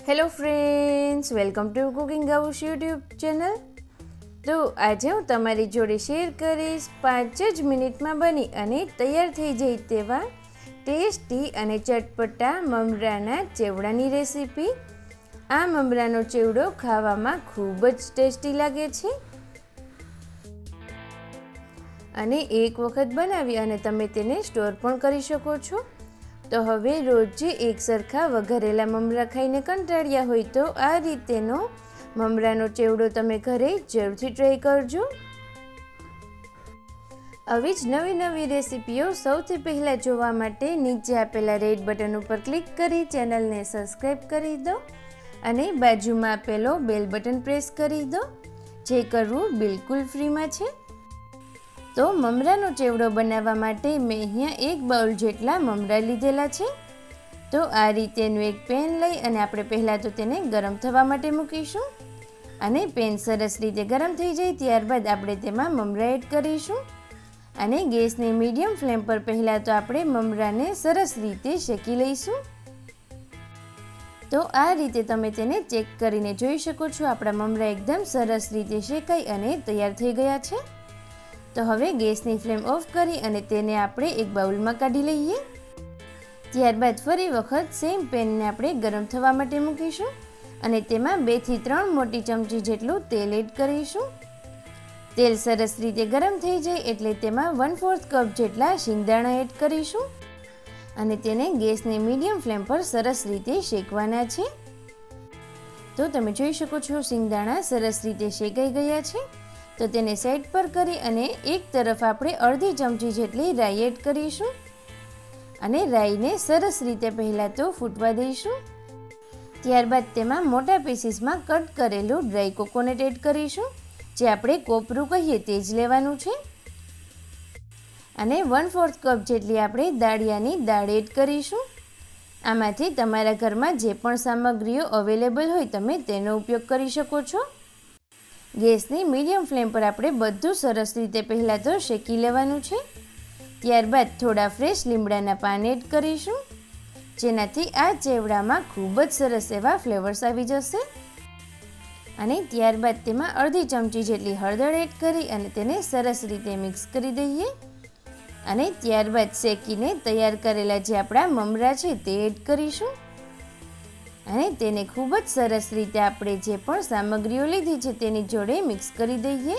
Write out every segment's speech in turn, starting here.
Hello friends, welcome to cooking house YouTube channel. तो आज हूँ तमारी जोड़े शेर करीश 5 ज मिनिट में बनी अने तैयार थई जाय तेवा टेस्टी अने चटपटा ममराना चेवड़ानी रेसिपी। आ ममरानो चेवड़ो खावामां खूब ज टेस्टी लागे छे अने एक वखत बनावी अने तमे तेने स्टोर पण करी शको छो। तो हवे रोजे एक सरखा वघारेला ममरा खाईने कंटाळ्या होय तो आ रीतेनो ममरानो चेवड़ो तमे घरे जरूरथी ट्राय करजो। આવી જ નવી રેસીપીઓ સૌથી પહેલા જોવા માટે નીચે આપેલા રેડ બટન ઉપર ક્લિક કરી ચેનલને સબસ્ક્રાઇબ કરી દો અને બાજુમાં આપેલો બેલ બટન પ્રેસ કરી દો, જે કરવું બિલકુલ ફ્રીમાં છે। तो ममरानो चेवड़ो बनावा माटे मैं अहींया 1 बाउल जेटला ममरा लीधेला छे। तो आ रीतेनुं एक पेन लई अने आपणे पहेला तो तेने गरम थवा माटे मूकीशुं अने पेन सरस रीते गरम थई जाय त्यारबाद आपणे तेमां ममरा एड करीशुं अने गैसनी मीडियम फ्लेम पर पहेला तो आपणे ममराने सरस रीते शेकी लईशुं। तो आ रीते तमे तेने चेक करीने जोई शको छो आपणा ममरा एकदम सरस रीते शेकाई अने तैयार थई गया छे। तो हवे गैसनी फ्लेम ऑफ करी अने तेने आपणे एक बाउल में काढी लईए। त्यारबाद फरी वखत सेम पेन ने आपणे गरम थवा माटे मूकीशुं अने तेमां 2 થી 3 मोटी चमची जेटलुं तेल एड करीशुं। तेल सरस रीते गरम थई जाय एटले तेमां 1/4 कप जेटला शिंगदाणा एड करीशुं अने तेने गैसनी मीडियम फ्लेम पर सरस रीते शेकवाना छे। तो तमे जोई शको छो शिंगदाणा सरस रीते शेकाई गया छे। तो तेने साइड पर करी अने एक तरफ आपणे अर्धी चमची जेटली राई एड करीशुं अने राईने सरस रीते पहेला तो फूटवा दईशुं। त्यारबाद तेमां मोटा पीसीस में कट करेलुं ड्राय कोकोनट एड करीशुं, जे आपणे कोपरू कहीए ते ज लेवानुं छे अने 1/4 कप जेटली आपणे दाळियानी दाळ एड करीशुं। आमांथी तमारा घरमां जे पण सामग्रीओ अवेलेबल होय तमे तेनो उपयोग करी शको छो। गैसनी मीडियम फ्लेम पर आपणे बधुं सरस रीते पहेला तो शेकी लेवानुं छे। त्यारबाद थोड़ा फ्रेश લીમડાના पान एड करीशुं, जेनाथी आ चेवड़ामां खूब ज सरस एवा फ्लेवर्स आवी जशे। अने त्यारबाद तेमां अर्धी चमची जेटली हळदर एड करी अने तेने सरस रीते मिक्स करी दईए अने त्यारबाद शेकीने तैयार करेला जे आपणा ममरा छे ते एड करीशुं અને તેને ખૂબ જ સરસ રીતે આપણે જે પણ સામગ્રીઓ લીધી છે તેની જોડે મિક્સ કરી દઈએ।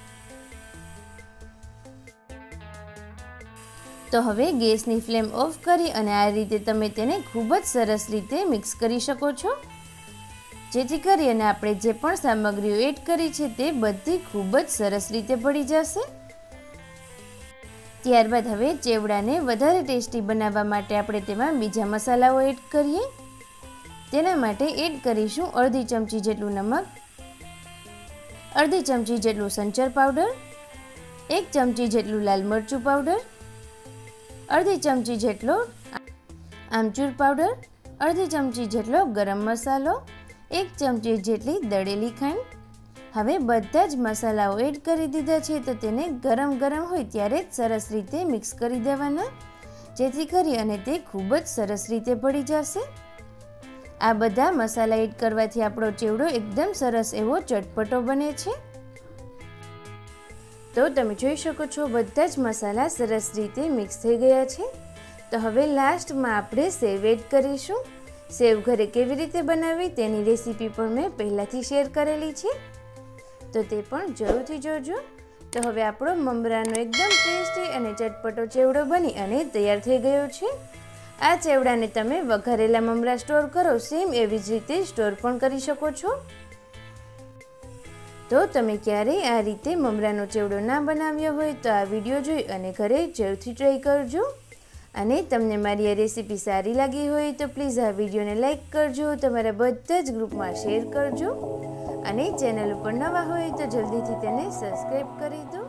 તો હવે ગેસની ફ્લેમ ઓફ કરી અને આ રીતે તમે તેને ખૂબ જ સરસ રીતે મિક્સ કરી શકો છો, જેથી કરી અને આપણે જે પણ સામગ્રીઓ એડ કરી છે તે બધી ખૂબ જ સરસ રીતે ભળી જશે। ત્યારબાદ હવે ચેવડાને વધારે ટેસ્ટી બનાવવા માટે આપણે તેમાં બીજા મસાલાઓ એડ કરીએ। तेना माटे एड करीशुं अर्धी चमची जेटलुं नमक, अर्धी चमची जेटलुं संचर पाउडर, 1 चमची जेटलुं लाल मरचुं पाउडर, अर्धी चमची जेटलो आमचूर पाउडर, अर्धी चमची जेटलो गरम मसालो, 1 चमची जेटली दळेली खांड। हवे बधा ज मसालाओ एड करी दीधा छे तो तेने गरम गरम होय त्यारे ज सरस रीते मिक्स करी देवाना, जेथी करी अने ते खूब ज सरस रीते भળી जशे। आ बधा मसाला एड करवाथी आपणो चेवड़ो एकदम सरस एवो चटपटो बने छे। तो तमे जोई शको छो बधा ज मसाला सरस रीते मिक्स थई गया छे। तो हवे लास्ट में आपणे सेव एड करीशुं। सेव घरे केवी रीते बनावी तेनी रेसिपी पण मैं पहेलाथी शेर करेली छे, तो ते पण जरूरथी जोजो। तो हवे आपणो ममरानो एकदम टेस्टी अने चटपटो चेवड़ो बनी अने तैयार थई गयो छे। आ चेवड़ाने तमे वघारेला ममरा स्टोर करो सेम एवी ज रीते स्टोर पण करी शको छो। तो तमे क्यारेय आ रीते ममरानो चेवड़ो ना बनाव्यो होय तो आ विडियो जोई अने घरे जरूरथी ट्राय करजो। अने तमने मारी आ रेसिपी सारी लागी होय तो प्लीज आ विडियोने लाइक करजो, तमारा बधा ज ग्रुपमां शेर करजो अने चेनल पर नवा होय तो जल्दीथी तेने सब्सक्राइब करी दो।